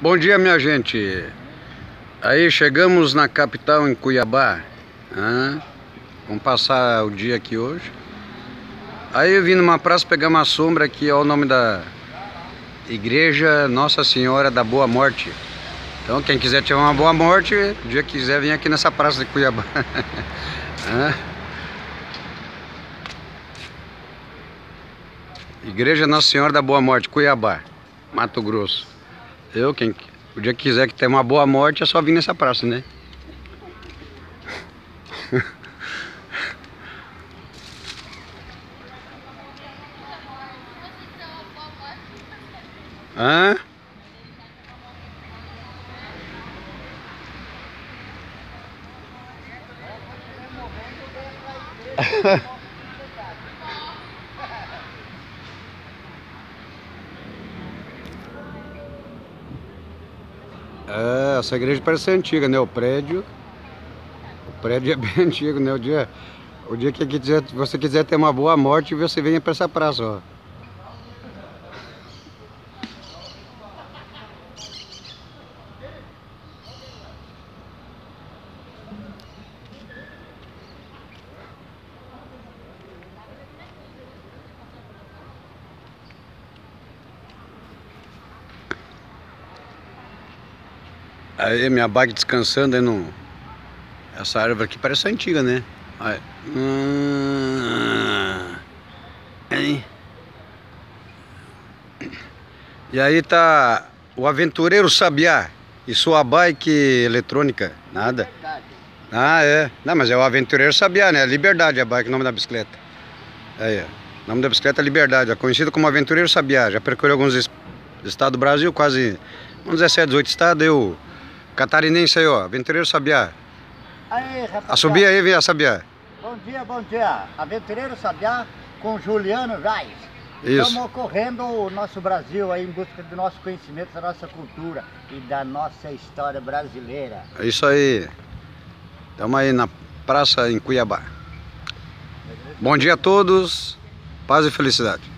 Bom dia, minha gente. Aí chegamos na capital, em Cuiabá. Vamos passar o dia aqui hoje. Aí eu vim numa praça pegar uma sombra aqui, ó, o nome da Igreja Nossa Senhora da Boa Morte. Então quem quiser tiver uma boa morte, o dia que quiser vir aqui nessa praça de Cuiabá. Igreja Nossa Senhora da Boa Morte, Cuiabá, Mato Grosso. O dia que quiser que tenha uma boa morte é só vir nessa praça, né? Hã? Essa igreja parece ser antiga, né? O prédio é bem antigo, né? O dia que você quiser ter uma boa morte, você venha para essa praça, ó. Aí minha bike descansando aí no... Essa árvore aqui parece antiga, né? Aí. E aí tá o Aventureiro Sabiá e sua bike eletrônica. Nada. É. Não, mas é o Aventureiro Sabiá, né? Liberdade a bike, o nome da bicicleta. Aí, ó. O nome da bicicleta é Liberdade, é conhecido como Aventureiro Sabiá. Já percorreu alguns estados do Brasil, quase uns 17, 18 estados. Eu, catarinense aí, ó, Aventureiro Sabiá. Aí, rapaz. Assobia aí, vem a Sabiá. Bom dia. Aventureiro Sabiá com Juliano Reis. Isso. Estamos correndo o nosso Brasil aí em busca do nosso conhecimento, da nossa cultura e da nossa história brasileira. É isso aí. Estamos aí na praça em Cuiabá. Bom dia a todos. Paz e felicidade.